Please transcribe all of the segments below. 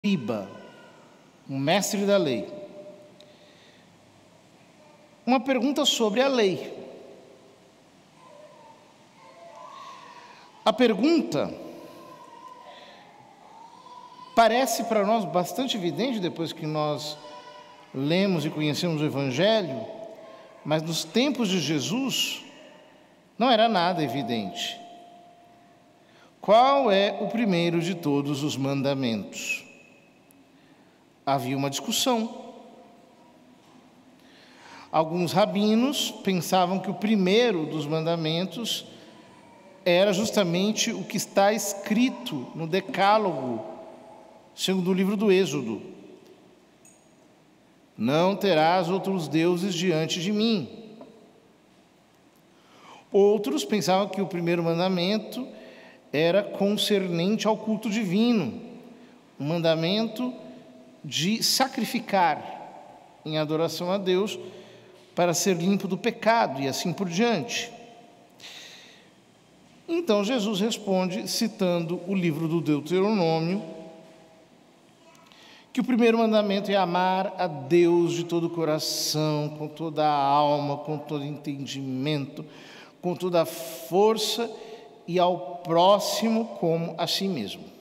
escriba, um mestre da lei. Uma pergunta sobre a lei. A pergunta parece para nós bastante evidente depois que nós lemos e conhecemos o Evangelho, mas nos tempos de Jesus não era nada evidente. Qual é o primeiro de todos os mandamentos? Havia uma discussão. Alguns rabinos pensavam que o primeiro dos mandamentos era justamente o que está escrito no Decálogo, segundo o livro do Êxodo: não terás outros deuses diante de mim. Outros pensavam que o primeiro mandamento era concernente ao culto divino, um mandamento de sacrificar em adoração a Deus para ser limpo do pecado e assim por diante. Então Jesus responde, citando o livro do Deuteronômio, que o primeiro mandamento é amar a Deus de todo o coração, com toda a alma, com todo entendimento, com toda a força, e ao próximo como a si mesmo.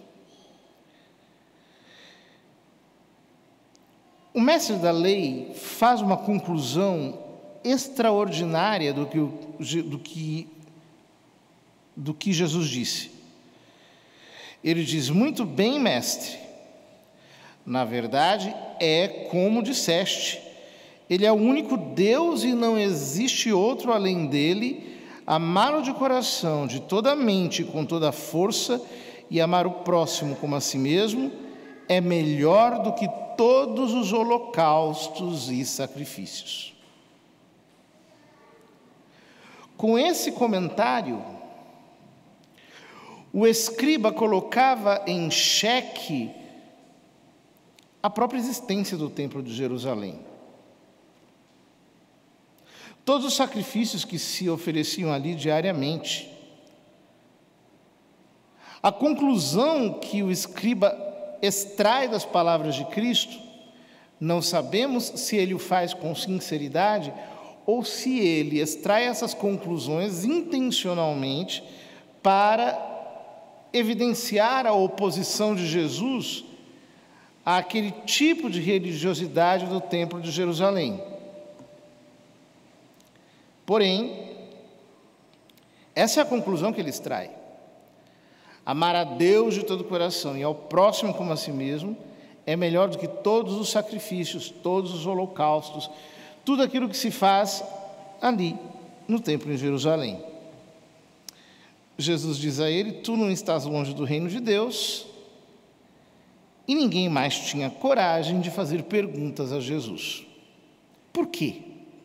O mestre da lei faz uma conclusão extraordinária do que Jesus disse. Ele diz: muito bem, mestre, na verdade é como disseste, ele é o único Deus e não existe outro além dele. Amá-lo de coração, de toda a mente, com toda a força, e amar o próximo como a si mesmo, é melhor do que todos os holocaustos e sacrifícios. Com esse comentário, o escriba colocava em xeque a própria existência do Templo de Jerusalém. Todos os sacrifícios que se ofereciam ali diariamente. A conclusão que o escriba extrai das palavras de Cristo, não sabemos se ele o faz com sinceridade ou se ele extrai essas conclusões intencionalmente para evidenciar a oposição de Jesus àquele tipo de religiosidade do Templo de Jerusalém. Porém, essa é a conclusão que ele extrai. Amar a Deus de todo o coração e ao próximo como a si mesmo é melhor do que todos os sacrifícios, todos os holocaustos, tudo aquilo que se faz ali no templo em Jerusalém. Jesus diz a ele: tu não estás longe do reino de Deus. E ninguém mais tinha coragem de fazer perguntas a Jesus. Por quê?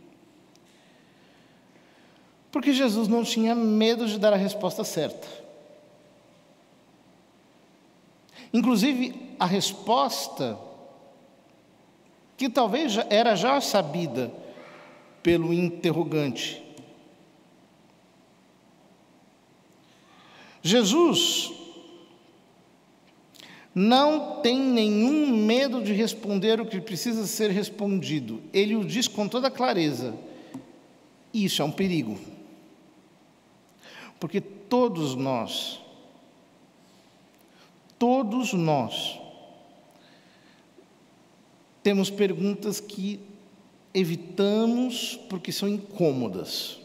Porque Jesus não tinha medo de dar a resposta certa. Inclusive, a resposta, que talvez era já sabida pelo interrogante. Jesus não tem nenhum medo de responder o que precisa ser respondido. Ele o diz com toda clareza. E isso é um perigo. Porque todos nós temos perguntas que evitamos porque são incômodas.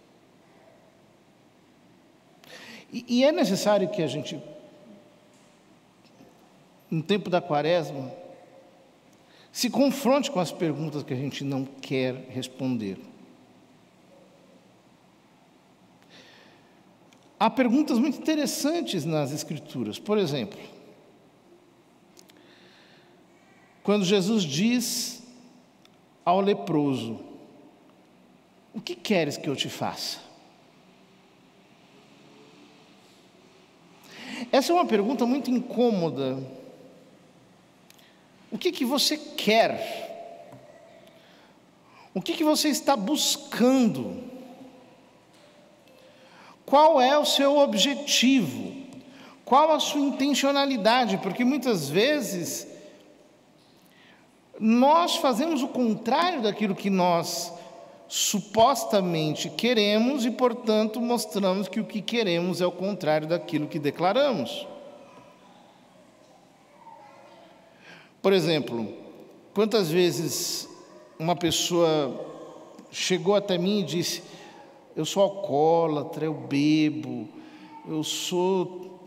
E é necessário que a gente, no tempo da Quaresma, se confronte com as perguntas que a gente não quer responder. Há perguntas muito interessantes nas Escrituras. Por exemplo, quando Jesus diz ao leproso: o que queres que eu te faça? Essa é uma pergunta muito incômoda. O que você quer? O que você está buscando? Qual é o seu objetivo? Qual a sua intencionalidade? Porque muitas vezes nós fazemos o contrário daquilo que nós supostamente queremos e, portanto, mostramos que o que queremos é o contrário daquilo que declaramos. Por exemplo, quantas vezes uma pessoa chegou até mim e disse: eu sou alcoólatra, eu bebo, eu sou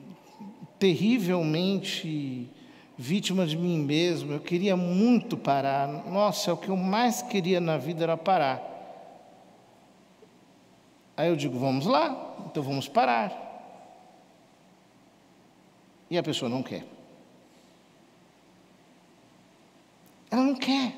terrivelmente vítima de mim mesmo, eu queria muito parar, nossa, o que eu mais queria na vida era parar. Aí eu digo: vamos lá, então vamos parar. E a pessoa não quer. Ela não quer.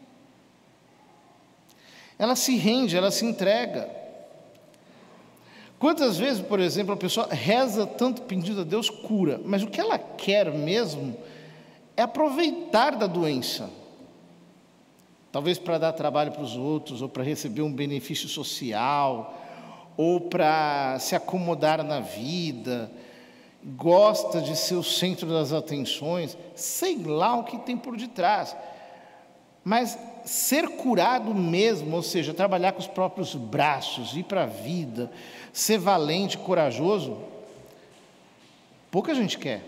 Ela se rende, ela se entrega. Quantas vezes, por exemplo, a pessoa reza tanto pedindo a Deus cura, mas o que ela quer mesmo é aproveitar da doença. Talvez para dar trabalho para os outros, ou para receber um benefício social, ou para se acomodar na vida, gosta de ser o centro das atenções, sei lá o que tem por detrás. Mas ser curado mesmo, ou seja, trabalhar com os próprios braços, ir para a vida, ser valente, corajoso, pouca gente quer.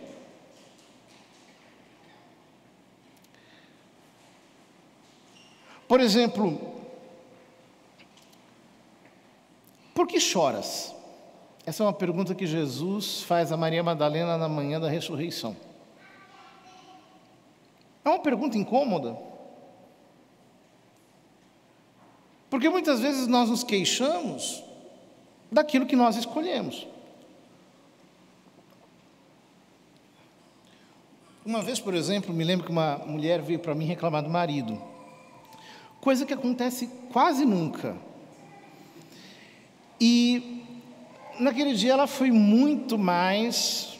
Por exemplo, por que choras? Essa é uma pergunta que Jesus faz a Maria Madalena na manhã da ressurreição. É uma pergunta incômoda. Porque muitas vezes nós nos queixamos daquilo que nós escolhemos. Uma vez, por exemplo, me lembro que uma mulher veio para mim reclamar do marido, coisa que acontece quase nunca. E naquele dia ela foi muito mais,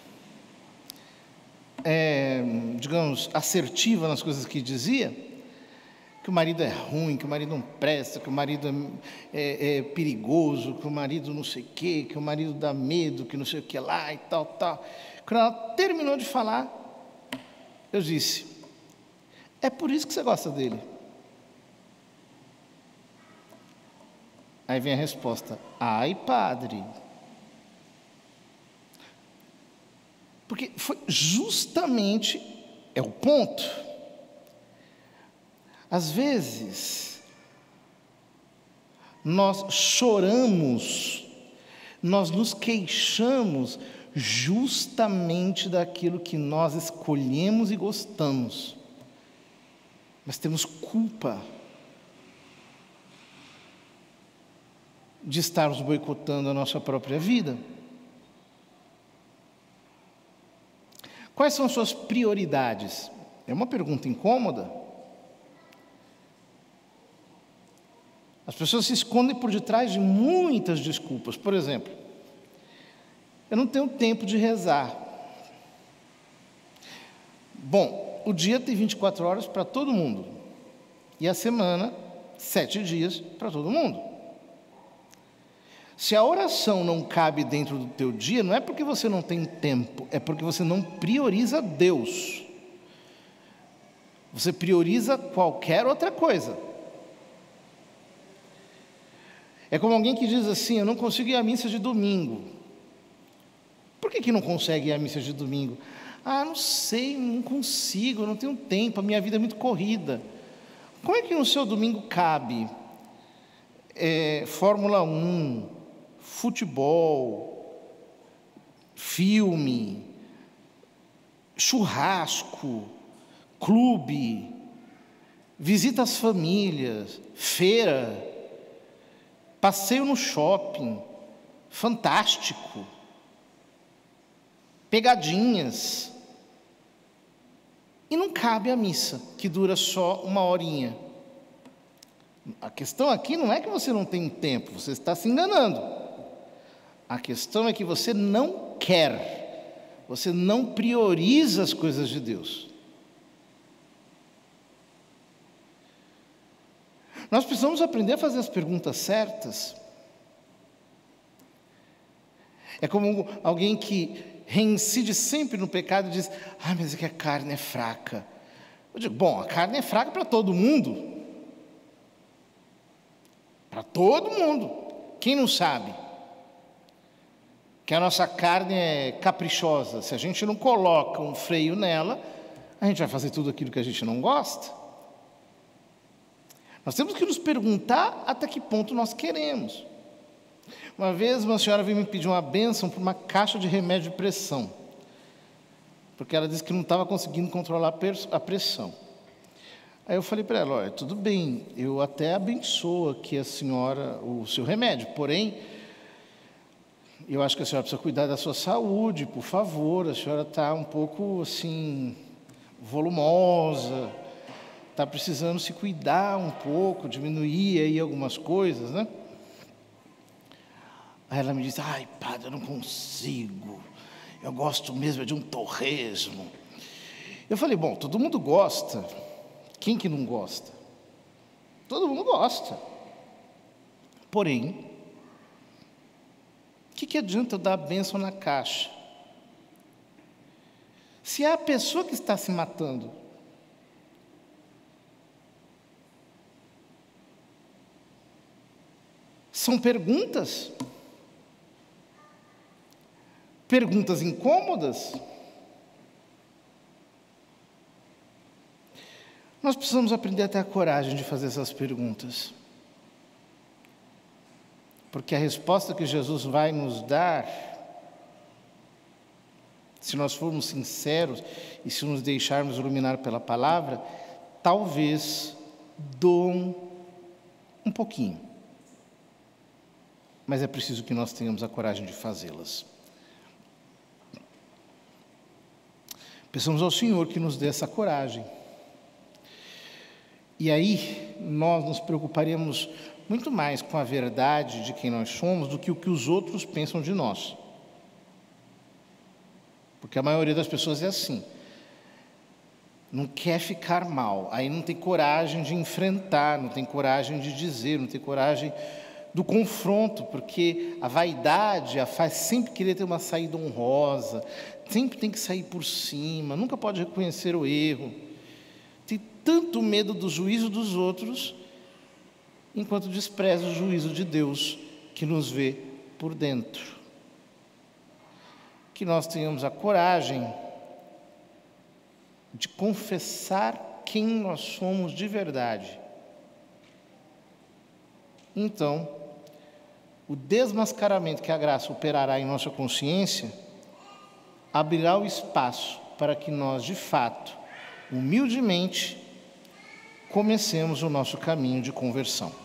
digamos, assertiva nas coisas que dizia, que o marido é ruim, que o marido não presta, que o marido é perigoso, que o marido não sei o quê, que o marido dá medo, que não sei o que lá e tal, tal. Quando ela terminou de falar, eu disse: é por isso que você gosta dele? Aí vem a resposta: ai, padre. Porque foi justamente, é o ponto. Às vezes, nós choramos, nós nos queixamos justamente daquilo que nós escolhemos e gostamos, mas temos culpa de estarmos boicotando a nossa própria vida. Quais são as suas prioridades? É uma pergunta incômoda. As pessoas se escondem por detrás de muitas desculpas. Por exemplo, eu não tenho tempo de rezar. Bom, o dia tem 24 horas para todo mundo. E a semana, 7 dias para todo mundo. Se a oração não cabe dentro do teu dia, não é porque você não tem tempo, é porque você não prioriza Deus. Você prioriza qualquer outra coisa. É como alguém que diz assim: eu não consigo ir à missa de domingo. Por que não consegue ir à missa de domingo? Ah, não sei, não consigo, não tenho tempo, a minha vida é muito corrida. Como é que no seu domingo cabe Fórmula 1, futebol, filme, churrasco, clube, visita às famílias, feira, passeio no shopping, fantástico, pegadinhas, e não cabe a missa, que dura só 1 horinha. A questão aqui não é que você não tem tempo, você está se enganando. A questão é que você não quer, você não prioriza as coisas de Deus. Nós precisamos aprender a fazer as perguntas certas. É como alguém que reincide sempre no pecado e diz: ah, mas é que a carne é fraca. Eu digo, bom, a carne é fraca para todo mundo. Para todo mundo. Quem não sabe que a nossa carne é caprichosa? Se a gente não coloca um freio nela, a gente vai fazer tudo aquilo que a gente não gosta. Nós temos que nos perguntar até que ponto nós queremos. Uma vez uma senhora veio me pedir uma bênção por uma caixa de remédio de pressão, porque ela disse que não estava conseguindo controlar a pressão. Aí eu falei para ela, olha, tudo bem, eu até abençoo aqui a senhora o seu remédio, porém, eu acho que a senhora precisa cuidar da sua saúde, por favor, a senhora está um pouco, assim, volumosa, está precisando se cuidar um pouco, diminuir aí algumas coisas, né? Aí ela me disse, ai, padre, eu não consigo, eu gosto mesmo de um torresmo. Eu falei, bom, todo mundo gosta. Quem que não gosta? Todo mundo gosta. Porém, o que adianta eu dar a bênção na caixa? Se é a pessoa que está se matando. São perguntas. Perguntas incômodas. Nós precisamos aprender a ter a coragem de fazer essas perguntas. Porque a resposta que Jesus vai nos dar, se nós formos sinceros e se nos deixarmos iluminar pela palavra, talvez doam um pouquinho. Mas é preciso que nós tenhamos a coragem de fazê-las. Peçamos ao Senhor que nos dê essa coragem. E aí nós nos preocuparemos muito mais com a verdade de quem nós somos do que o que os outros pensam de nós. Porque a maioria das pessoas é assim. Não quer ficar mal, aí não tem coragem de enfrentar, não tem coragem de dizer, não tem coragem do confronto, porque a vaidade a faz sempre querer ter uma saída honrosa, sempre tem que sair por cima, nunca pode reconhecer o erro. Tem tanto medo do juízo dos outros, enquanto despreza o juízo de Deus, que nos vê por dentro. Que nós tenhamos a coragem de confessar quem nós somos de verdade. Então, o desmascaramento que a graça operará em nossa consciência abrirá o espaço para que nós, de fato, humildemente, comecemos o nosso caminho de conversão.